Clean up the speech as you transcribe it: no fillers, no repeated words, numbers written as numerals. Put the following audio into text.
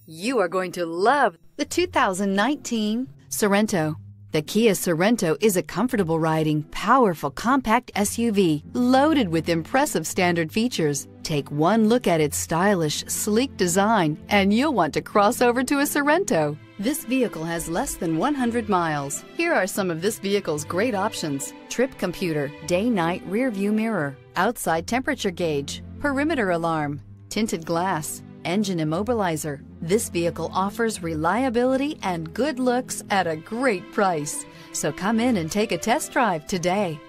You are going to love the 2019 Sorento. The Kia Sorento is a comfortable riding, powerful compact SUV loaded with impressive standard features. Take one look at its stylish, sleek design and you'll want to cross over to a Sorento. This vehicle has less than 100 miles. Here are some of this vehicle's great options: trip computer, day-night rear view mirror, outside temperature gauge, perimeter alarm, tinted glass, engine immobilizer. This vehicle offers reliability and good looks at a great price. So come in and take a test drive today.